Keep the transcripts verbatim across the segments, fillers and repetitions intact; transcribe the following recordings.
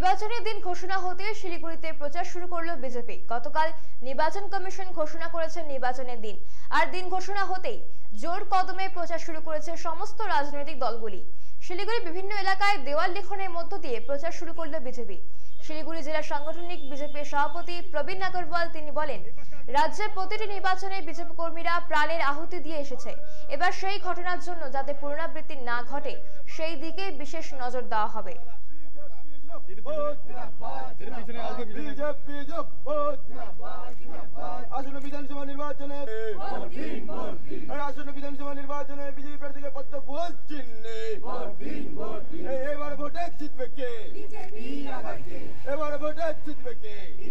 নির্বাচনের দিন ঘোষণা হতে শিলিগুড়িতে প্রচার শুরু করলো বিজেপি। গতকাল নির্বাচন কমিশন ঘোষণা করেছে নির্বাচনের দিন, আর দিন ঘোষণা হতেই জোর কদমে প্রচার শুরু করেছে সমস্ত রাজনৈতিক দলগুলি। শিলিগুড়ির বিভিন্ন এলাকায় দেওয়াল লিখনের মধ্য দিয়ে প্রচার শুরু করলো বিজেপি। শিলিগুড়ি জেলা সাংগঠনিক বিজেপির সভাপতি প্রবীণ আগরওয়াল তিনি বলেন, রাজ্যের প্রতিটি নির্বাচনে বিজেপি কর্মীরা প্রাণের আহুতি দিয়ে এসেছে। এবার সেই ঘটনার জন্য যাতে পুনরাবৃত্তি না ঘটে সেই দিকে বিশেষ নজর দেওয়া হবে। আসন্ন বিধানসভা নির্বাচনে আসন্ন বিধানসভা নির্বাচনে বিজেপি প্রার্থীকে পদ্ম ভোট চিহ্নে এবার ভোটে জিতবে কে? এবার ভোটে জিতবে কে?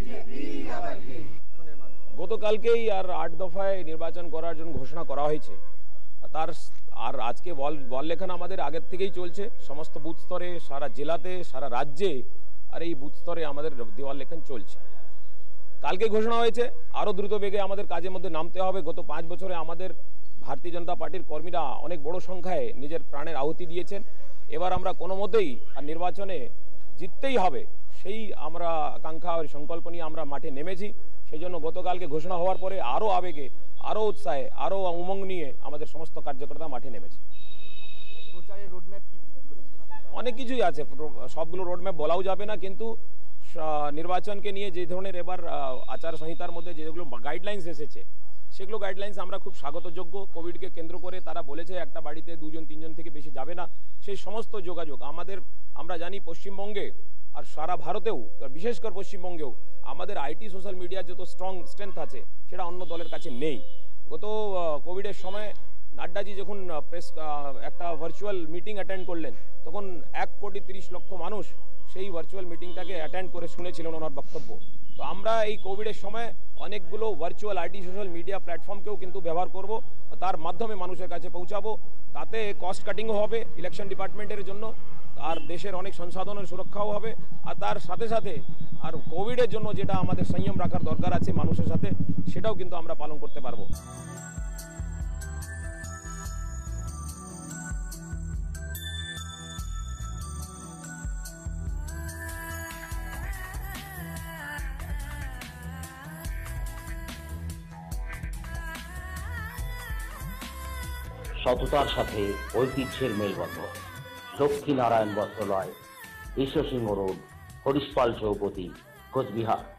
গতকালকেই আর আট দফায় নির্বাচন করার জন্য ঘোষণা করা হয়েছে। তার আর আজকে বল বল লেখানো আমাদের আগের থেকেই চলছে, সমস্ত বুথ স্তরে, সারা জেলাতে, সারা রাজ্যে, আর এই বুথ স্তরে আমাদের দেওয়াল লেখন চলছে। কালকে ঘোষণা হয়েছে আরও দ্রুত বেগে আমাদের কাজের মধ্যে নামতে হবে। গত পাঁচ বছরে আমাদের ভারতীয় জনতা পার্টির কর্মীরা অনেক বড় সংখ্যায় নিজের প্রাণের আহুতি দিয়েছেন। এবার আমরা কোনো মতেই আর নির্বাচনে জিততেই হবে সেই আমরা আকাঙ্ক্ষা আর সংকল্প নিয়ে আমরা মাঠে নেমেছি। সেই জন্য গতকালকে ঘোষণা হওয়ার পরে আরও আবেগে, আরও উৎসাহে, আরও উমঙ্গ নিয়ে আমাদের সমস্ত কার্যকর্তা মাঠে নেমেছে। অনেক কিছুই আছে, সবগুলো রোডম্যাপ বলাও যাবে না, কিন্তু নির্বাচনকে নিয়ে যে ধরনের এবার আচার সংহিতার মধ্যে যেগুলো গাইডলাইন্স এসেছে সেগুলো গাইডলাইন্স আমরা খুব স্বাগতযোগ্য। কোভিডকে কেন্দ্র করে তারা বলেছে একটা বাড়িতে দুজন তিনজন থেকে বেশি যাবে না। সেই সমস্ত যোগাযোগ আমাদের, আমরা জানি পশ্চিমবঙ্গে আর সারা ভারতেও, বিশেষ করে পশ্চিমবঙ্গেও আমাদের আইটি সোশ্যাল মিডিয়ার যত স্ট্রং স্ট্রেংথ আছে সেটা অন্য দলের কাছে নেই। গত কোভিডের সময় নাড্ডাজি যখন প্রেস একটা ভার্চুয়াল মিটিং অ্যাটেন্ড করলেন, তখন এক কোটি তিরিশ লক্ষ মানুষ সেই ভার্চুয়াল মিটিংটাকে অ্যাটেন্ড করে শুনেছিলেন ওনার বক্তব্য। তো আমরা এই কোভিডের সময় অনেকগুলো ভার্চুয়াল আইটি সোশ্যাল মিডিয়া প্ল্যাটফর্মকেও কিন্তু ব্যবহার করব, তার মাধ্যমে মানুষের কাছে পৌঁছাবো। তাতে কস্ট কাটিংও হবে ইলেকশন ডিপার্টমেন্টের জন্য, আর দেশের অনেক সংসাধনের সুরক্ষাও হবে, আর তার সাথে সাথে আর কোভিডের জন্য যেটা আমাদের সংযম রাখার দরকার আছে মানুষের সাথে, সেটাও কিন্তু আমরা পালন করতে পারবো। সততার সাথে ঐতিহ্যের মেলবন্ধন। লক্ষ্মীনারায়ণ বস্ত্রালয়, ঈশ্বর সিংহ রোড, হরিশপাল চৌপতি, কোচবিহার।